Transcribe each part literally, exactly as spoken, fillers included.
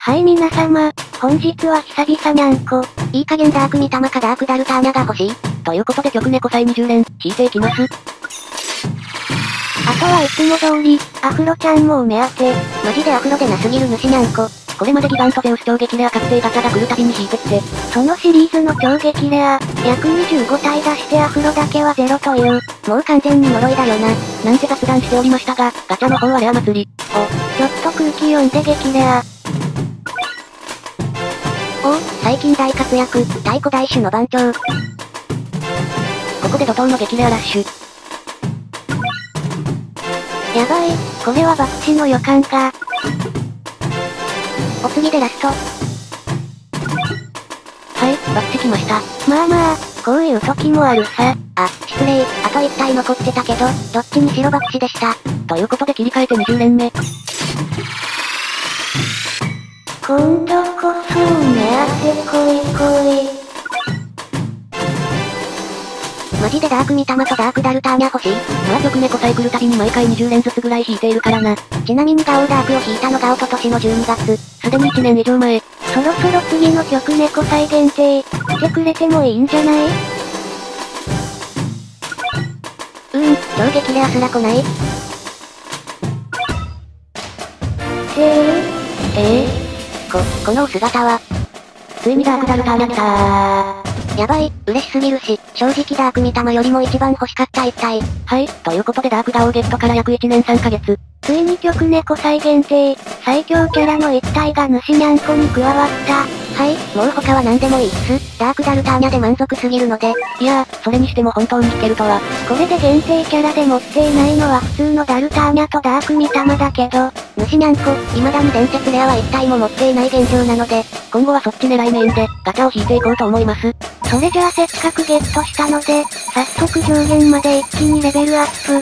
はい皆様、本日は久々にゃんこ。 いい加減ダークミタマかダークダルターニャが欲しい。 ということで曲猫祭にじゅう連、引いていきます。あとはいつも通り、アフロちゃんもお目当て。 マジでアフロでなすぎる主にゃんこ。 これまでギガントゼウス超激レア確定ガチャが来るたびに引いてきて、 そのシリーズの超激レア、約にじゅうご体出してアフロだけはゼロという、 もう完全に呪いだよな。 なんて雑談しておりましたが、ガチャの方はレア祭り。 お、ちょっと空気読んで激レア。 お、最近大活躍、太鼓大種の番長。ここで怒涛の激レアラッシュ。 やばい、これはバッチの予感が。 お次でラスト。はい、 バッチ来ました。 まあまあ、こういう時もあるさ。 あ、失礼、あといち体残ってたけど、どっちにしろバッチでした。 ということで切り替えてにじゅう連目。 今度こそ目当てこいこい。 マジでダークミタマとダークダルターニャ欲しい。 まあ曲猫祭来るたびに毎回にじゅう連ずつぐらい引いているからな。 ちなみにガオダークを引いたのが一昨年のじゅうにがつ。 すでにいちねん以上前。 そろそろ次の曲猫祭限定、来てくれてもいいんじゃない？うーん、超激レアすら来ない。 せー。 えー、こ、このお姿は。 ついにダークダルターニャ来たー。 やばい、嬉しすぎるし、正直ダークミタマよりも一番欲しかった一体。 はい、ということでダークダオゲットから約いちねんさんかげつ。 ついに曲猫祭限定、最強キャラの一体が主にゃんこに加わった。 はい、もう他は何でもいいっす。ダークダルターニャで満足すぎるので。 いやー、それにしても本当に引けるとは。 これで限定キャラで持っていないのは普通のダルターニャとダークミタマだけど、 主にゃんこ、未だに伝説レアは一体も持っていない現状なので、 今後はそっち狙いメインで、ガチャを引いていこうと思います。 それじゃあせっかくゲットしたので、早速上限まで一気にレベルアップ。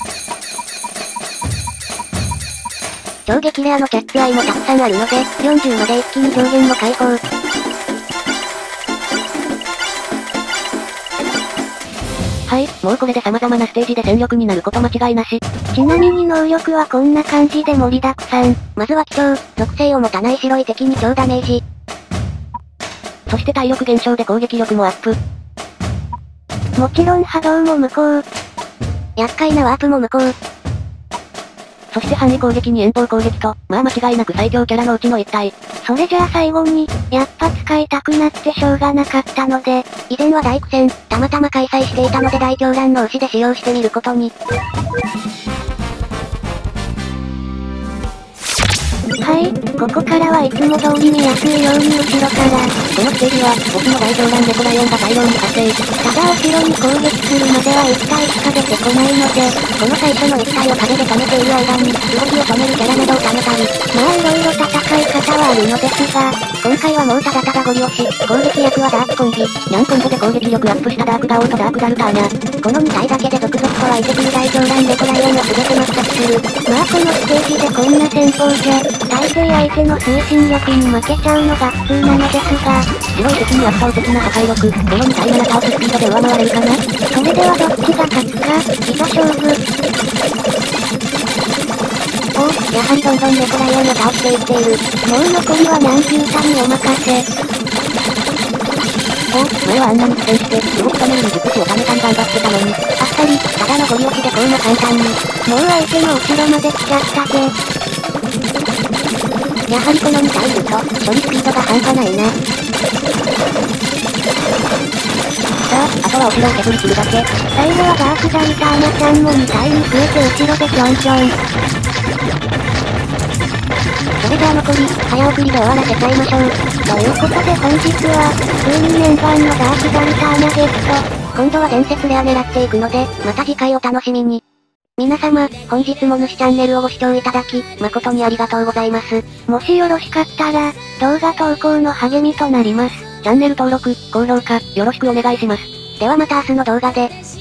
超激レアのキャッツアイもたくさんあるので、よんじゅうまで一気に上限も解放。 はい、もうこれで様々なステージで戦力になること間違いなし。 ちなみに能力はこんな感じで盛りだくさん。 まずは気象、属性を持たない白い敵に超ダメージ。 そして体力減少で攻撃力もアップ。 もちろん波動も無効。 厄介なワープも無効。 そして範囲攻撃に遠方攻撃と、まあ間違いなく最強キャラのうちの一体。 それじゃあ最後に、やっぱ使いたくなってしょうがなかったので、 以前は大苦戦、たまたま開催していたので大狂乱の牛で使用してみることに。 はい、ここからはいつも通り見やすいように後ろから。 このステージは、僕の大狂乱猫ライオンが大量に発生。 ただ後ろに攻撃するまではいち体しか出てこないので、 この最初のいち体を壁で溜めている間に、動きを止めるキャラなどを貯めたり、 まあ色々戦い方はあるのですが、 今回はもうただただゴリ押し、攻撃役はダークコンビ、 ニャンコンボで攻撃力アップしたダークダオウとダークダルターニャ。 このに体だけで続々と湧いてくる大狂乱猫ライオンを全て抹殺する。 まあこのステージでこんな戦法じゃ、大抵相手の推進力に負けちゃうのが普通なのですが、 白い敵に圧倒的な破壊力、このに体なら倒すスピードで上回れるかな。 それではどっちが勝つか、いざ勝負。 おお、やはりどんどん猫ライオンを倒していっている。 もう残りはニャンピューさんにお任せ。 おお、前はあんなに苦戦して、動くために術師をためたん頑張ってたのに、 あっさり、ただのゴリ押しでこんな簡単に。 もう相手の後ろまで来ちゃったぜ。 やはりこのに体いると、処理スピードが半端ないな。 さあ、あとは後ろを削り切るだけ。 最後はダークダルターニャちゃんもに体に増えて後ろでぴょんぴょん。 それじゃあ残り、早送りで終わらせちゃいましょう。 ということで本日は、ついに念願のダークダルターニャゲット。 今度は伝説レア狙っていくので、また次回お楽しみに。皆様、本日も主チャンネルをご視聴いただき、誠にありがとうございます。 もしよろしかったら、動画投稿の励みとなります。 チャンネル登録、高評価、よろしくお願いします。 ではまた明日の動画で。